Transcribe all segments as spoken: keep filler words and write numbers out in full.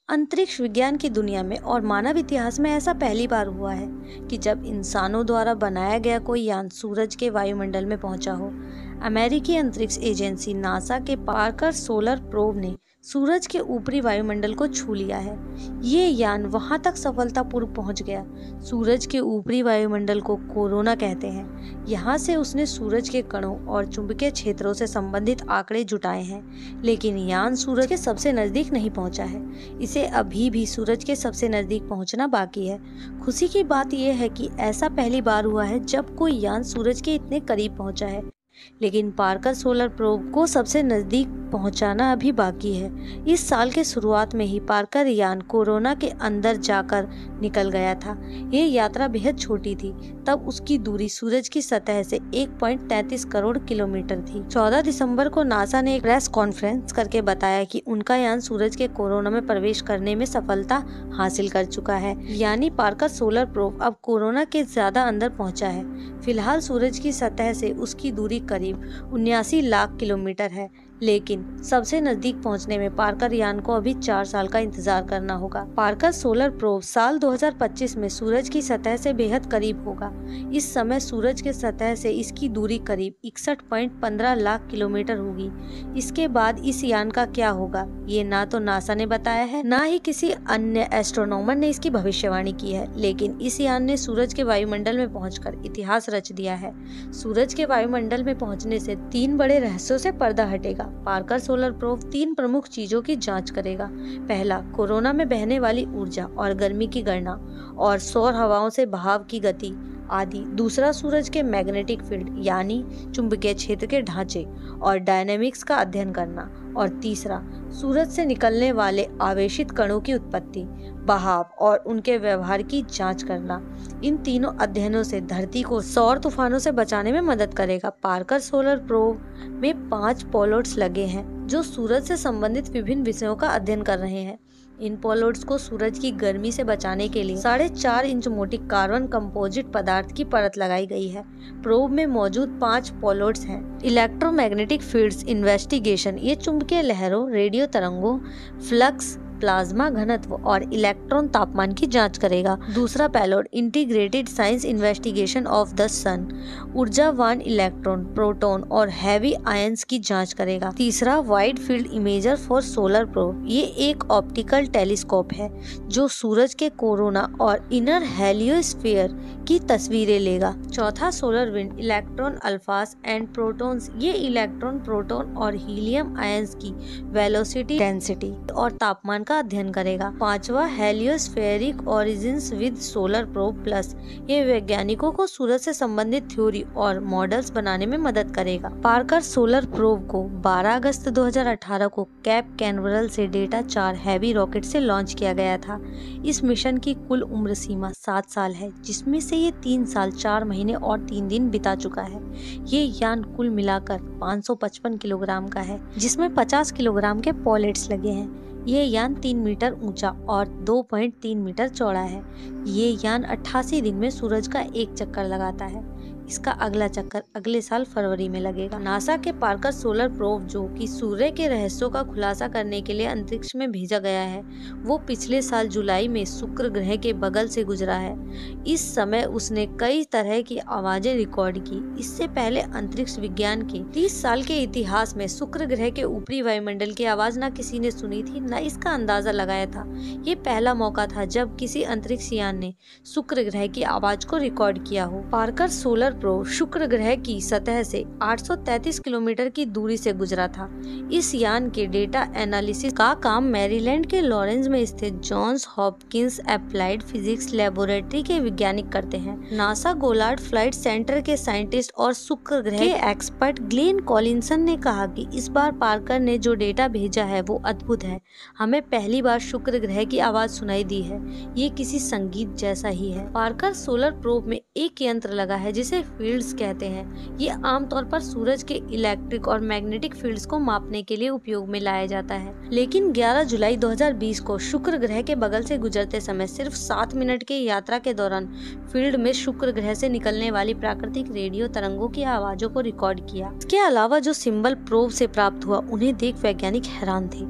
अंतरिक्ष विज्ञान की दुनिया में और मानव इतिहास में ऐसा पहली बार हुआ है कि जब इंसानों द्वारा बनाया गया कोई यान सूरज के वायुमंडल में पहुंचा हो। अमेरिकी अंतरिक्ष एजेंसी नासा के पार्कर सोलर प्रोब ने सूरज के ऊपरी वायुमंडल को छू लिया है। ये यान वहां तक सफलतापूर्व पहुंच गया। सूरज के ऊपरी वायुमंडल को कोरोना कहते हैं। यहाँ से उसने सूरज के कणों और चुंबकीय क्षेत्रों से संबंधित आंकड़े जुटाए हैं, लेकिन यान सूरज के सबसे नजदीक नहीं पहुंचा है। इसे अभी भी सूरज के सबसे नजदीक पहुंचना बाकी है। खुशी की बात यह है कि ऐसा पहली बार हुआ है जब कोई यान सूरज के इतने करीब पहुंचा है, लेकिन पार्कर सोलर प्रोब को सबसे नजदीक पहुंचाना अभी बाकी है। इस साल के शुरुआत में ही पार्कर यान कोरोना के अंदर जाकर निकल गया था। ये यात्रा बेहद छोटी थी, तब उसकी दूरी सूरज की सतह से एक पॉइंट तैंतीस करोड़ किलोमीटर थी। चौदह दिसंबर को नासा ने एक प्रेस कॉन्फ्रेंस करके बताया कि उनका यान सूरज के कोरोना में प्रवेश करने में सफलता हासिल कर चुका है, यानी पार्कर सोलर प्रोब अब कोरोना के ज्यादा अंदर पहुंचा है। फिलहाल सूरज की सतह से उसकी दूरी करीब उन्यासी लाख किलोमीटर है, लेकिन सबसे नजदीक पहुंचने में पार्कर यान को अभी चार साल का इंतजार करना होगा। पार्कर सोलर प्रोब साल दो हज़ार पच्चीस में सूरज की सतह से बेहद करीब होगा। इस समय सूरज के सतह से इसकी दूरी करीब इकसठ पॉइंट एक पाँच लाख किलोमीटर होगी। इसके बाद इस यान का क्या होगा, ये ना तो नासा ने बताया है, ना ही किसी अन्य एस्ट्रोनॉमर ने इसकी भविष्यवाणी की है, लेकिन इस यान ने सूरज के वायुमंडल में पहुंचकर इतिहास रच दिया है। सूरज के वायुमंडल में पहुंचने से तीन बड़े रहस्यों से पर्दा हटेगा। पार्कर सोलर प्रोब तीन प्रमुख चीजों की जांच करेगा। पहला, कोरोना में बहने वाली ऊर्जा और गर्मी की गणना और सौर हवाओं से बहाव की गति आदि। दूसरा, सूरज के मैग्नेटिक फील्ड यानी चुंबकीय क्षेत्र के ढांचे और डायनेमिक्स का अध्ययन करना। और तीसरा, सूरज से निकलने वाले आवेशित कणों की उत्पत्ति, बहाव और उनके व्यवहार की जांच करना। इन तीनों अध्ययनों से धरती को सौर तूफानों से बचाने में मदद करेगा। पार्कर सोलर प्रोब में पांच पोलोड्स लगे हैं जो सूरज से संबंधित विभिन्न विषयों का अध्ययन कर रहे हैं। इन पोलोड्स को सूरज की गर्मी से बचाने के लिए साढ़े चार इंच मोटी कार्बन कंपोजिट पदार्थ की परत लगाई गई है। प्रोब में मौजूद पांच पोलोड्स हैं। इलेक्ट्रोमैग्नेटिक फील्ड्स इन्वेस्टिगेशन, ये चुंबकीय लहरों, रेडियो तरंगों, फ्लक्स, प्लाज्मा घनत्व और इलेक्ट्रॉन तापमान की जांच करेगा। दूसरा payload integrated science investigation of the sun, ऊर्जावान इलेक्ट्रॉन, प्रोटॉन और हैवी आयंस की जांच करेगा। तीसरा, wide field imager for solar probe, ये एक ऑप्टिकल टेलीस्कोप है जो सूरज के कोरोना और इनर हेलियोस्फीयर की तस्वीरें लेगा। चौथा, solar wind electron alphas and protons, ये इलेक्ट्रॉन, प्रोटॉन और हीलियम आयंस की वेलोसिटी, डेंसिटी और तापमान का अध्ययन करेगा। पांचवा, heliospheric origins with solar probe plus, ये वैज्ञानिकों को सूरज से संबंधित थ्योरी और मॉडल्स बनाने में मदद करेगा। पार्कर सोलर प्रोब को बारह अगस्त दो हज़ार अठारह को कैप कैनवरल से डेटा चार हैवी रॉकेट से लॉन्च किया गया था। इस मिशन की कुल उम्र सीमा सात साल है, जिसमें से ये तीन साल चार महीने और तीन दिन बिता चुका है। ये यान कुल मिलाकर पाँच सौ पचपन किलोग्राम का है, जिसमें पचास किलोग्राम के पोलेट्स लगे हैं। ये यान तीन मीटर ऊंचा और दो पॉइंट तीन मीटर चौड़ा है। ये यान अट्ठासी दिन में सूरज का एक चक्कर लगाता है। इसका अगला चक्कर अगले साल फरवरी में लगेगा। नासा के पार्कर सोलर प्रोब, जो कि सूर्य के रहस्यों का खुलासा करने के लिए अंतरिक्ष में भेजा गया है, वो पिछले साल जुलाई में शुक्र ग्रह के बगल से गुजरा है। इस समय उसने कई तरह की आवाजें रिकॉर्ड की। इससे पहले अंतरिक्ष विज्ञान के तीस साल के इतिहास में शुक्र ग्रह के ऊपरी वायुमंडल की आवाज न किसी ने सुनी थी, न इसका अंदाजा लगाया था। ये पहला मौका था जब किसी अंतरिक्ष यान ने शुक्र ग्रह की आवाज को रिकॉर्ड किया हो। पार्कर सोलर प्रोब शुक्र ग्रह की सतह से आठ सौ तैंतीस किलोमीटर की दूरी से गुजरा था। इस यान के डेटा एनालिसिस का काम मैरीलैंड के लॉरेंस में स्थित Johns Hopkins applied physics laboratory के वैज्ञानिक करते हैं। नासा गोलार्ड फ्लाइट सेंटर के साइंटिस्ट और शुक्र ग्रह के एक्सपर्ट ग्लेन कॉलिंसन ने कहा कि इस बार पार्कर ने जो डेटा भेजा है वो अद्भुत है। हमें पहली बार शुक्र ग्रह की आवाज सुनाई दी है। ये किसी संगीत जैसा ही है। पार्कर सोलर प्रोब में एक यंत्र लगा है जिसे फील्ड्स कहते हैं। ये आमतौर पर सूरज के इलेक्ट्रिक और मैग्नेटिक फील्ड्स को मापने के लिए उपयोग में लाया जाता है, लेकिन ग्यारह जुलाई दो हज़ार बीस को शुक्र ग्रह के बगल से गुजरते समय सिर्फ सात मिनट की यात्रा के दौरान फील्ड में शुक्र ग्रह से निकलने वाली प्राकृतिक रेडियो तरंगों की आवाजों को रिकॉर्ड किया। इसके अलावा जो सिंबल प्रोब से प्राप्त हुआ, उन्हें देख वैज्ञानिक हैरान थे।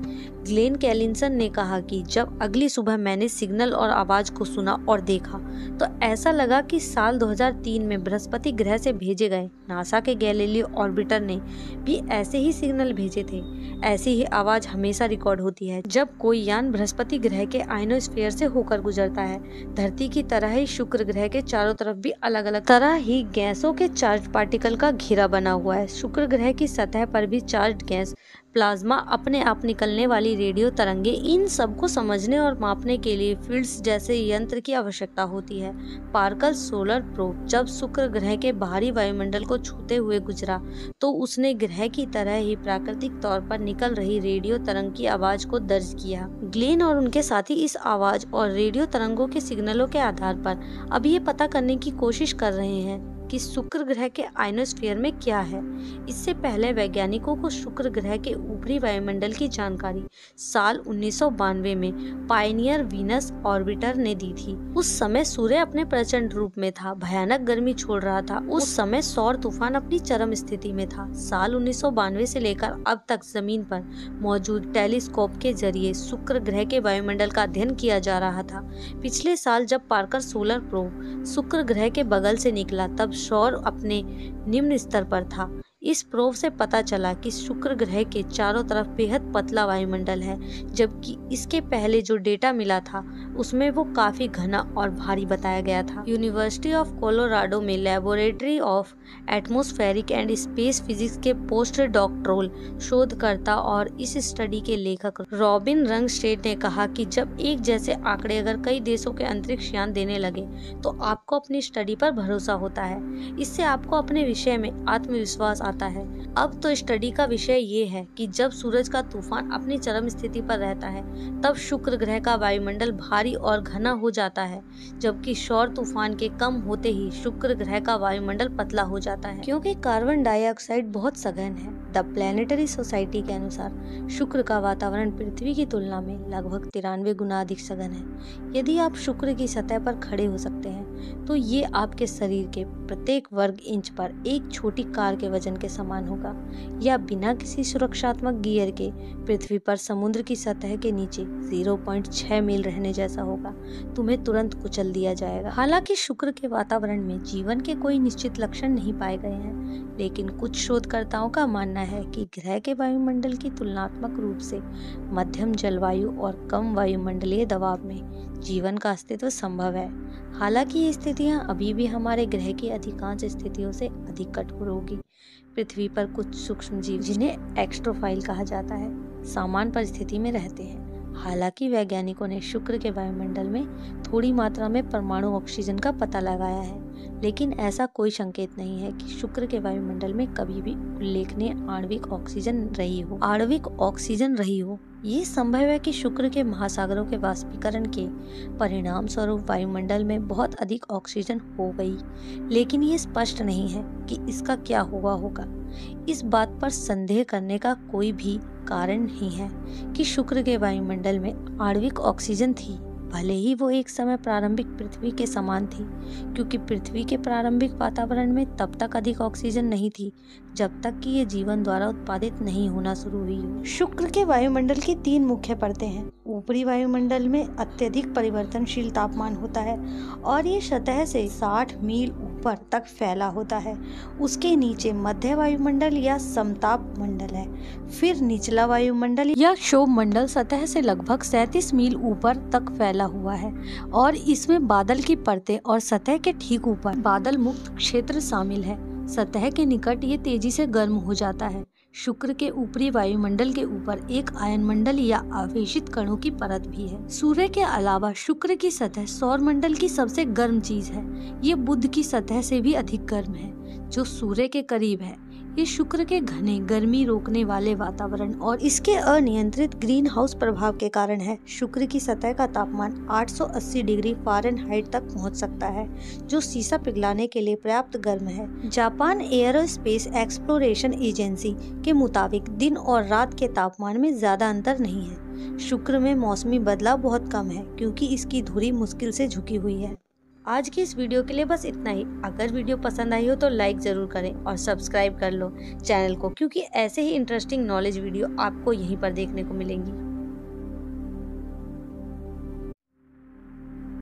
ग्लेन कैलिसन ने कहा कि जब अगली सुबह मैंने सिग्नल और आवाज को सुना और देखा तो ऐसा लगा कि साल दो हज़ार तीन में बृहस्पति ग्रह से भेजे गए नासा के गैलीलियो ऑर्बिटर ने भी ऐसे ही सिग्नल भेजे थे। ऐसी ही आवाज हमेशा रिकॉर्ड होती है जब कोई यान बृहस्पति ग्रह के आयनोस्फीयर से होकर गुजरता है। धरती की तरह ही शुक्र ग्रह के चारों तरफ भी अलग अलग तरह ही गैसों के चार्ज पार्टिकल का घेरा बना हुआ है। शुक्र ग्रह की सतह पर भी चार्ज गैस, प्लाज्मा, अपने आप निकलने वाली रेडियो तरंगे, इन सब को समझने और मापने के लिए फील्ड्स जैसे यंत्र की आवश्यकता होती है। पार्कर सोलर प्रोब जब शुक्र ग्रह के बाहरी वायुमंडल को छूते हुए गुजरा तो उसने ग्रह की तरह ही प्राकृतिक तौर पर निकल रही रेडियो तरंग की आवाज को दर्ज किया। ग्लेन और उनके साथी इस आवाज और रेडियो तरंगों के सिग्नलों के आधार पर अब ये पता करने की कोशिश कर रहे हैं कि शुक्र ग्रह के आयनोस्फीयर में क्या है। इससे पहले वैज्ञानिकों को शुक्र ग्रह के ऊपरी वायुमंडल की जानकारी साल उन्नीस सौ बानवे में पायनियर वीनस ऑर्बिटर ने दी थी। उस समय सूर्य अपने प्रचंड रूप में था, भयानक गर्मी छोड़ रहा था। उस समय सौर तूफान अपनी चरम स्थिति में था। साल उन्नीस सौ बानवे से लेकर अब तक जमीन पर मौजूद टेलीस्कोप के जरिए शुक्र ग्रह के वायुमंडल का अध्ययन किया जा रहा था। पिछले साल जब पार्कर सोलर प्रोब शुक्र ग्रह के बगल से निकला तब सौर अपने निम्न स्तर पर था। इस प्रोब से पता चला कि शुक्र ग्रह के चारों तरफ बेहद पतला वायुमंडल है, जबकि इसके पहले जो डेटा मिला था उसमें वो काफी घना और भारी बताया गया था। यूनिवर्सिटी ऑफ कोलोराडो में laboratory of atmospheric and space physics के पोस्ट डॉक्टोरल शोधकर्ता और इस स्टडी के लेखक रॉबिन रंगस्टेड ने कहा कि जब एक जैसे आंकड़े अगर कई देशों के अंतरिक्ष यान देने लगे तो आपको अपनी स्टडी पर भरोसा होता है। इससे आपको अपने विषय में आत्मविश्वास आता है। अब तो स्टडी का विषय ये है कि जब सूरज का तूफान अपनी चरम स्थिति पर रहता है तब शुक्र ग्रह का वायुमंडल भारी और घना हो जाता है, जबकि सौर तूफान के कम होते ही शुक्र ग्रह का वायुमंडल पतला हो जाता है। क्योंकि कार्बन डाइऑक्साइड बहुत सघन है। द प्लेनेटरी सोसाइटी के अनुसार शुक्र का वातावरण पृथ्वी की तुलना में लगभग तिरानवे गुना अधिक सघन है। यदि आप शुक्र की सतह पर खड़े हो सकते हैं तो ये आपके शरीर के प्रत्येक वर्ग इंच पर एक छोटी कार के वजन के समान होगा, या बिना किसी सुरक्षात्मक गियर के पृथ्वी पर समुद्र की सतह के नीचे ज़ीरो पॉइंट छह मील रहने जैसा होगा। तुम्हें तुरंत कुचल दिया जाएगा। हालांकि शुक्र के वातावरण में जीवन के कोई निश्चित लक्षण नहीं पाए गए हैं, लेकिन कुछ शोधकर्ताओं का मानना है कि ग्रह के वायुमंडल की तुलनात्मक रूप से मध्यम जलवायु और कम वायुमंडलीय दबाव में जीवन का अस्तित्व संभव है। हालांकि ये स्थितियां अभी भी हमारे ग्रह की अधिकांश स्थितियों से अधिक कठोर होगी। पृथ्वी पर कुछ सूक्ष्म जीव, जिन्हें एक्स्ट्रोफाइल कहा जाता है, सामान्य परिस्थिति में रहते हैं। हालांकि वैज्ञानिकों ने शुक्र के वायुमंडल में थोड़ी मात्रा में परमाणु ऑक्सीजन का पता लगाया है, लेकिन ऐसा कोई संकेत नहीं है कि शुक्र के वायुमंडल में कभी भी उल्लेखनीय आणविक ऑक्सीजन रही हो आणविक ऑक्सीजन रही हो। ये संभव है कि शुक्र के महासागरों के वाष्पीकरण के परिणाम स्वरूप वायुमंडल में बहुत अधिक ऑक्सीजन हो गई, लेकिन ये स्पष्ट नहीं है कि इसका क्या हुआ होगा। इस बात पर संदेह करने का कोई भी कारण नहीं है कि शुक्र के वायुमंडल में आणविक ऑक्सीजन थी, भले ही वो एक समय प्रारंभिक पृथ्वी के समान थी, क्योंकि पृथ्वी के प्रारंभिक वातावरण में तब तक अधिक ऑक्सीजन नहीं थी जब तक कि ये जीवन द्वारा उत्पादित नहीं होना शुरू हुई हो। शुक्र के वायुमंडल की तीन मुख्य परतें हैं। ऊपरी वायुमंडल में अत्यधिक परिवर्तनशील तापमान होता है और ये सतह से साठ मील ऊपर तक फैला होता है। उसके नीचे मध्य वायुमंडल या समताप मंडल है। फिर निचला वायुमंडल या क्षोभ मंडल सतह से लगभग सैंतीस मील ऊपर तक फैला हुआ है और इसमें बादल की परतें और सतह के ठीक ऊपर बादल मुक्त क्षेत्र शामिल है। सतह के निकट ये तेजी से गर्म हो जाता है। शुक्र के ऊपरी वायुमंडल के ऊपर एक आयनमंडल या आवेशित कणों की परत भी है। सूर्य के अलावा शुक्र की सतह सौर मंडल की सबसे गर्म चीज है। ये बुध की सतह से भी अधिक गर्म है, जो सूर्य के करीब है। ये शुक्र के घने गर्मी रोकने वाले वातावरण और इसके अनियंत्रित ग्रीन हाउस प्रभाव के कारण है। शुक्र की सतह का तापमान आठ सौ अस्सी डिग्री फ़ारेनहाइट तक पहुंच सकता है, जो सीसा पिघलाने के लिए पर्याप्त गर्म है। जापान एयरोस्पेस एक्सप्लोरेशन एजेंसी के मुताबिक दिन और रात के तापमान में ज्यादा अंतर नहीं है। शुक्र में मौसमी बदलाव बहुत कम है, क्योंकि इसकी धुरी मुश्किल से झुकी हुई है। आज की इस वीडियो के लिए बस इतना ही। अगर वीडियो पसंद आई हो तो लाइक जरूर करें और सब्सक्राइब कर लो चैनल को, क्योंकि ऐसे ही इंटरेस्टिंग नॉलेज वीडियो आपको यहीं पर देखने को मिलेंगी।